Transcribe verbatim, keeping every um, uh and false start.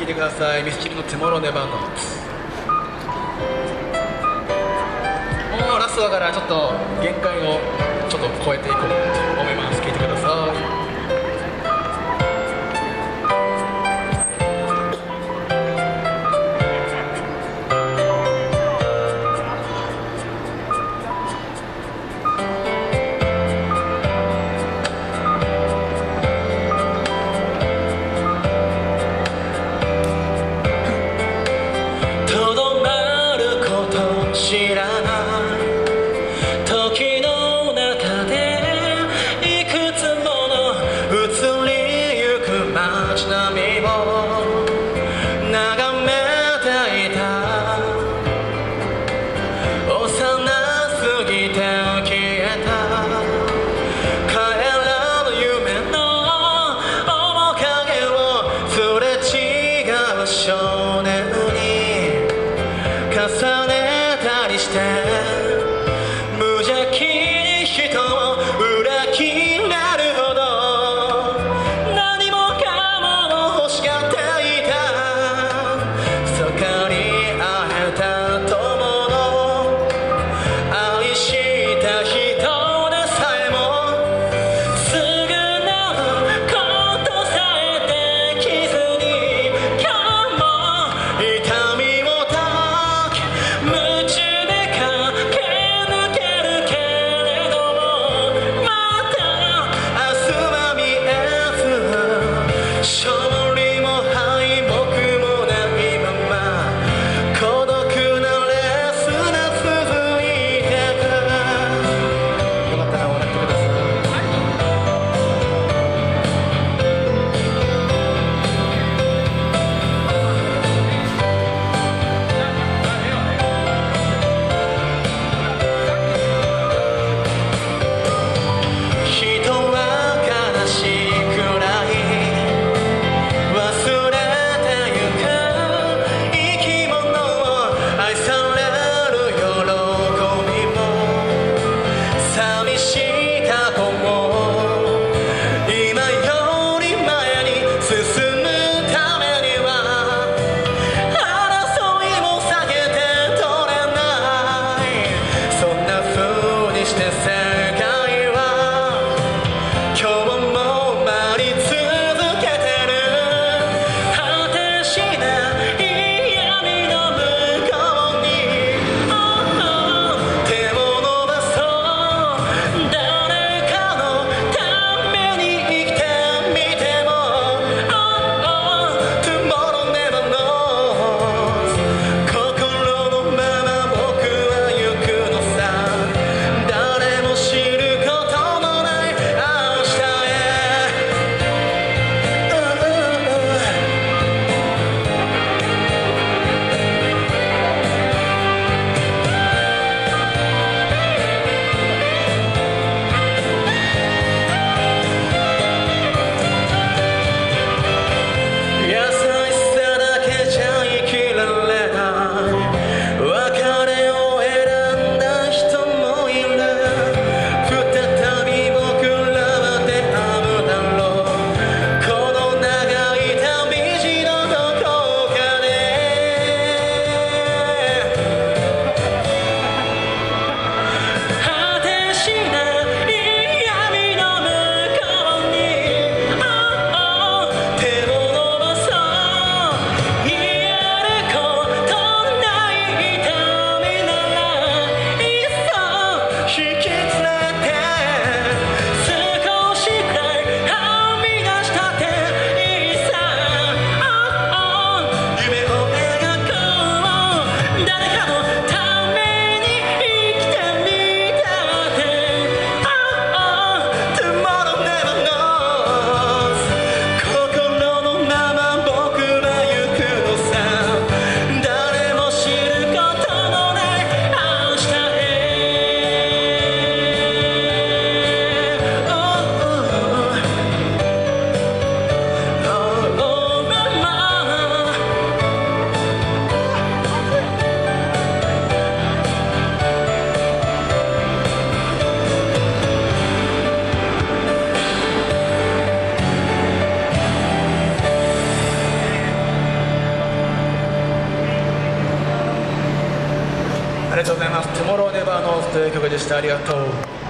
いてください。ミスチルの「Tomorrow Never Knows」。もうラストだからちょっと限界をちょっと超えていこうと思います。聴いてください。 知らない時の中でいくつもの移りゆく街並みを眺めていた。幼すぎて消えた帰らぬ夢の面影をすれ違う少年に重ねして無邪気に人を裏切られるほど何もかも欲しがっていた。そこに会えた友の愛した人でさえもすぐなことさえできずに今日も痛みを抱き夢中勝利も敗北もないまま孤独なレースが続いてく。よかったら笑ってください。人は悲しいくらいありがとうございます。トゥモローネバーノーズという曲でした。ありがとう。